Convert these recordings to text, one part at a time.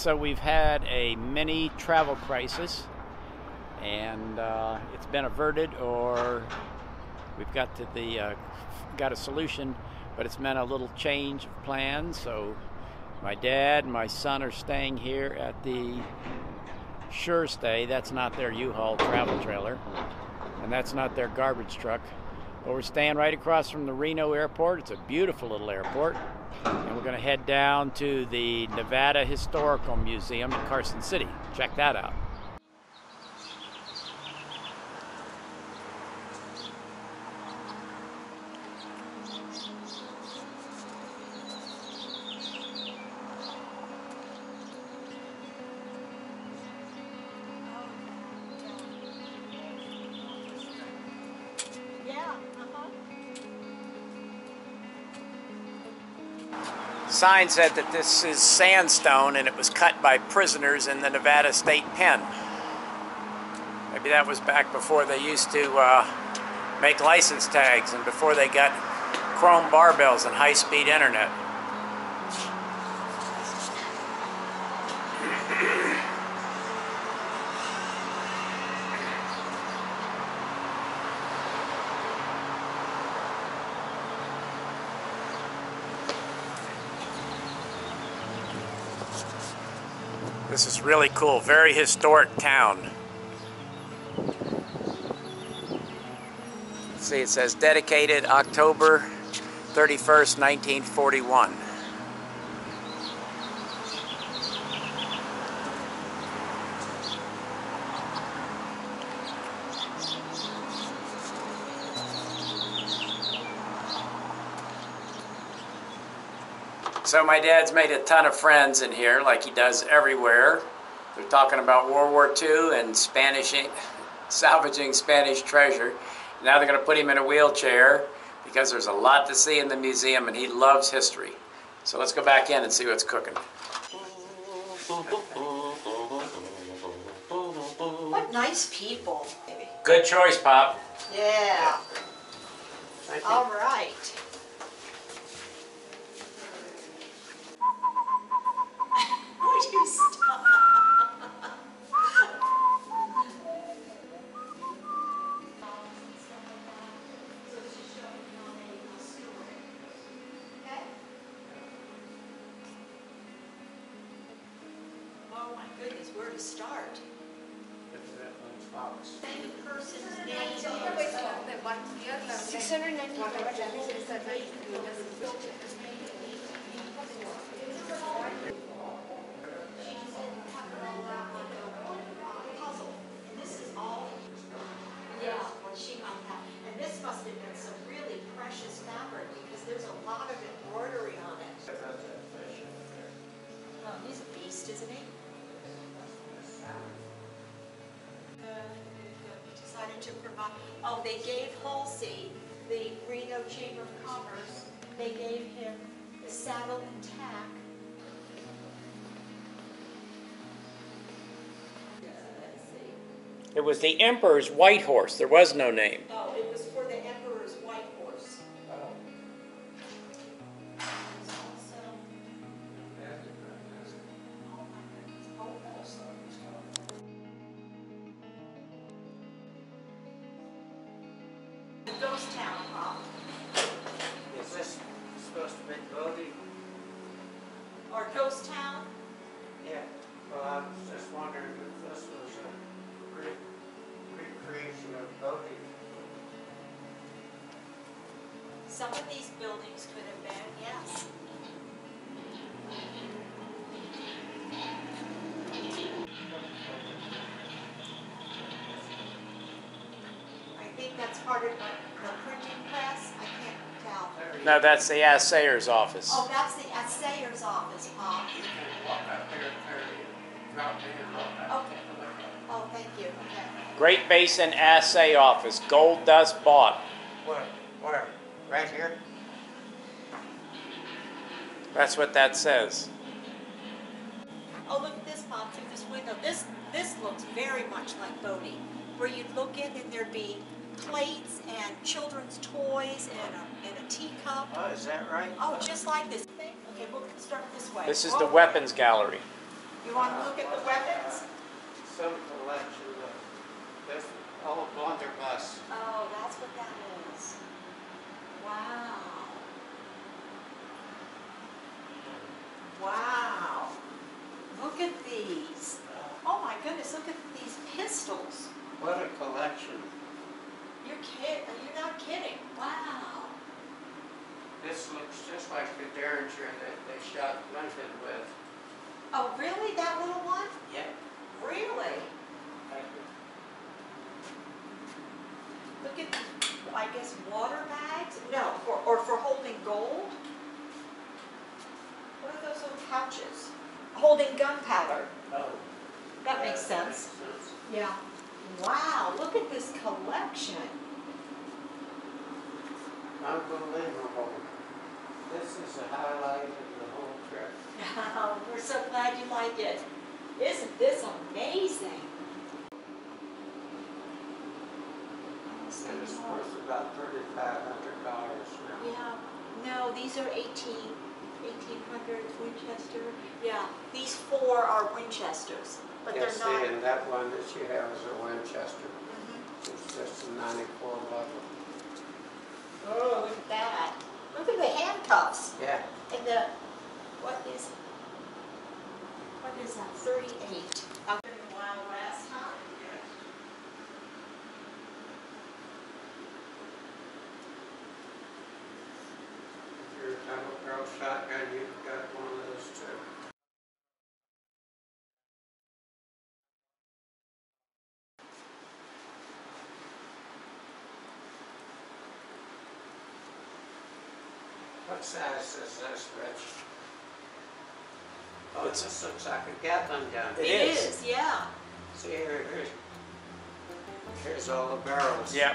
So we've had a mini travel crisis, and it's been averted, or we've got got a solution, but it's meant a little change of plans. So my dad and my son are staying here at the Sure Stay. That's not their U-Haul travel trailer, and that's not their garbage truck. But we're staying right across from the Reno airport. It's a beautiful little airport. And we're going to head down to the Nevada Historical Museum in Carson City. Check that out. Sign said that this is sandstone and it was cut by prisoners in the Nevada State Pen. Maybe that was back before they used to make license tags and before they got chrome barbells and high-speed internet. This is really cool, very historic town. See, it says dedicated October 31st, 1941. So my dad's made a ton of friends in here, like he does everywhere. They're talking about World War II and salvaging Spanish treasure. Now they're going to put him in a wheelchair because there's a lot to see in the museum and he loves history. So let's go back in and see what's cooking. What nice people. Good choice, Pop. Yeah. All right. Would you stop? Oh my goodness, where to start? Same person's name. 695. This is all. Yeah, what she found out. And this must have been some really precious fabric because there's a lot of embroidery on it. Oh, he's a beast, isn't he? Decided to provide. Oh, they gave Halsey, the Reno Chamber of Commerce, they gave him the saddle and tack. Let's see. It was the Emperor's White Horse. There was no name. Oh, it was for the Emperor's White Horse. Ghost Town, huh? Is this supposed to be Bodie? Or Ghost Town? Yeah. Well, I was just wondering if this was a recreation of Bodie. Some of these buildings could have been, yes. I think that's part of the printing press. I can't tell. No, that's the assayer's office. Oh, that's the assayer's office, Pop. Okay. Oh, thank you. Okay. Great Basin Assay Office. Gold dust bought. Where? Right here? That's what that says. Oh, look at this, Pop, through this window. This looks very much like Bodie, where you'd look in and there'd be plates and children's toys and a teacup. Oh, is that right? Oh, just like this. Okay, we'll start this way. This is the weapons gallery. You want to look at the weapons? Some collection of this old blunderbuss. Oh, that's what that is. Wow. Wow. Look at these. Oh my goodness, look at these pistols. What a collection. You're not kidding. Wow. This looks just like the Derringer that they shot Lincoln with. Oh, really? That little one? Yep. Really? Look at, I guess, water bags? No, or for holding gold? What are those little pouches? Holding gunpowder. Oh. That makes sense. Yeah. Wow, look at this collection. Unbelievable. This is the highlight of the whole trip. Oh, we're so glad you like it. Isn't this amazing? And it's worth about $3,500 now. Yeah. No, these are 1800 Winchester. Yeah, these 4 are Winchesters, but Yes, they're not. and that one that you have is a Winchester. Mhm. It's just a 94 level. Oh, look at that. Look at the handcuffs. Yeah. And the, what is that, 38? Out in the Wild West, huh? If you're a double barrel shotgun, you've got one of those too. What size is this, Rich? Oh, this looks like a Gatling gun. It It is. is, yeah. See, here's all the barrels. Yep.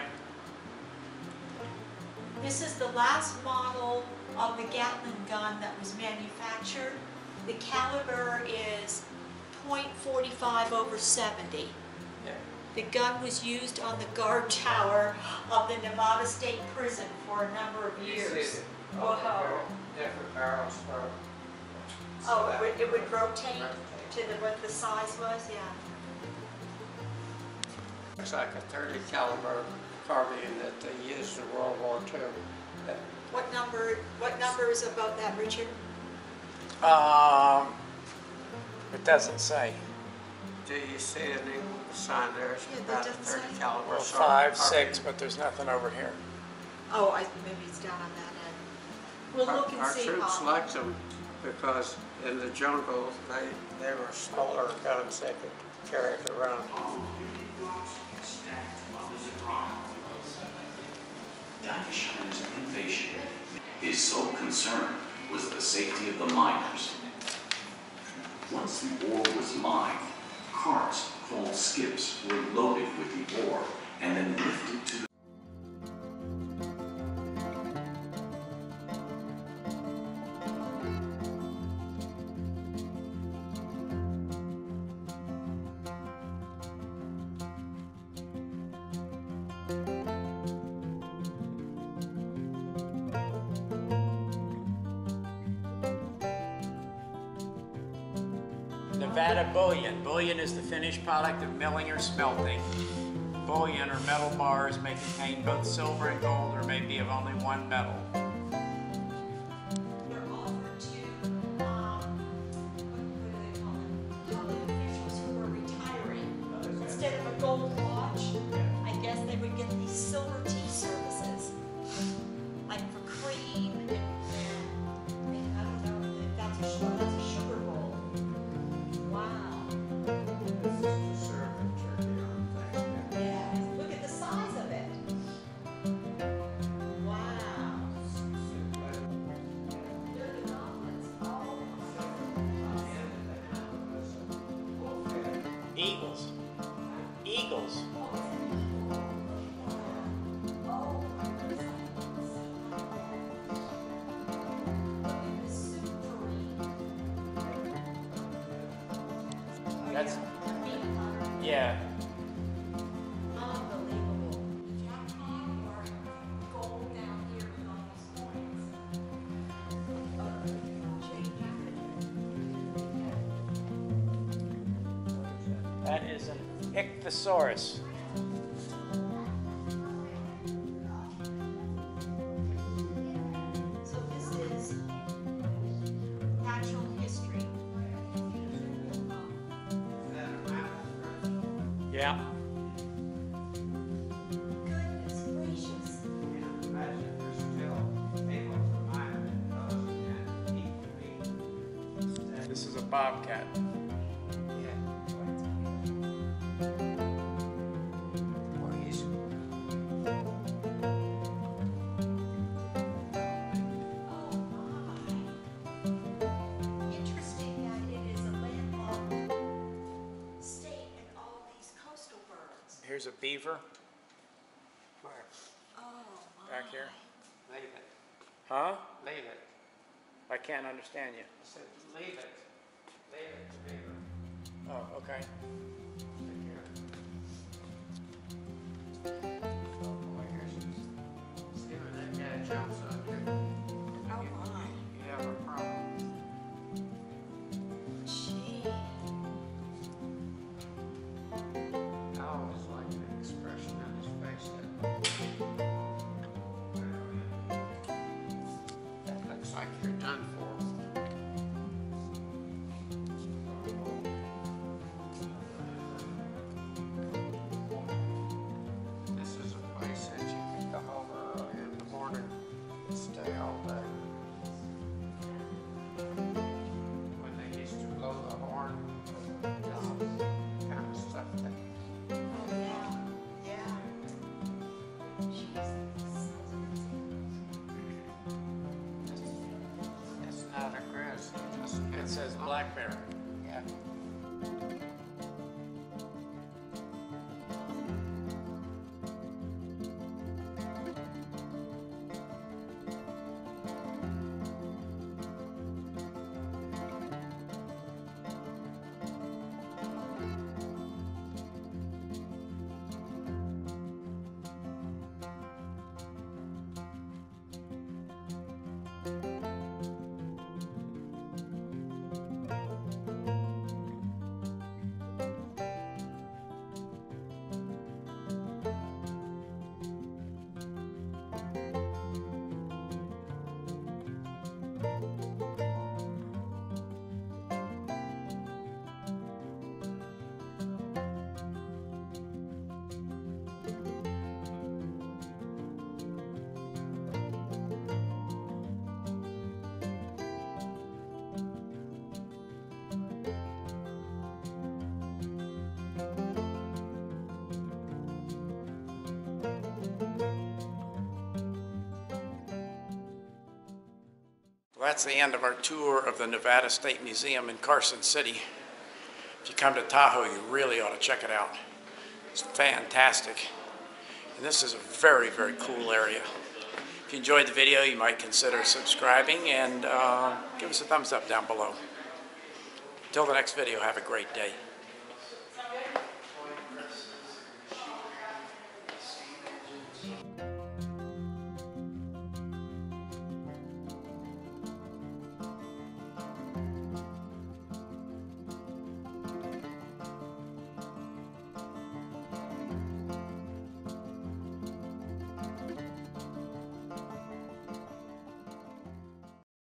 This is the last model of the Gatling gun that was manufactured. The caliber is .45/70. Yeah. The gun was used on the guard tower of the Nevada State Prison for a number of You years. see all the Whoa. different barrels for. Oh, it would rotate to what the size was, yeah. Looks like a 30 caliber carbine that they used in World War II. That- What number is above that, Richard? It doesn't say. Do you see any sign there? It's Yeah, that about a doesn't 30 say. caliber. Well, assault 5, carbine. 6, but there's nothing over here. Oh, maybe it's down on that end. We'll look and Our see, troops Bob. liked them because in the jungle they were smaller guns they could carry it around. Daesh's invasion. His sole concern was the safety of the miners. Once the ore was mined, carts called skips were loaded with the ore and then lifted to the Nevada bullion. Bullion is the finished product of milling or smelting. Bullion or metal bars may contain both silver and gold or may be of only one metal. They're offered to, what do they call it? Public officials who are retiring. Instead of a gold watch, I guess they would get these silver tea services. Like for cream and I don't know if that's a sugar bowl. Wow. Serve and turkey on Thanksgiving. Yeah, look at the size of it. Wow. Dirty omelets. Oh. Eagles. Eagles. That's, yeah. Unbelievable. Jackpot or gold down here with all these coins. Jane Jackson. That is an ichthyosaurus. So this is natural history. Yeah. Goodness gracious. Imagine if they're still able to mine those and eat the meat. This is a bobcat. Yeah. Well, he's. Oh my. Interesting that it is a landlocked state and all these coastal birds. Here's a beaver Where? Oh my. back here. Leave it. Huh? Leave it. I can't understand you. I said, leave it. Leave it to Beaver. Oh, okay. Take care. Oh boy, here's. See when that guy jumps on you, Oh my. you have a problem. Gee. I always like the expression on his face. That looks like you're done for. This is a place that you can come over in the morning and stay all day. When they used to blow the horn, kind of stuff that. Oh yeah. Yeah. Jesus. It's not a grizzly. It says black bear. Yeah. Well, that's the end of our tour of the Nevada State Museum in Carson City. If you come to Tahoe, you really ought to check it out. It's fantastic. And this is a very, very cool area. If you enjoyed the video, you might consider subscribing and give us a thumbs up down below. Until the next video, have a great day.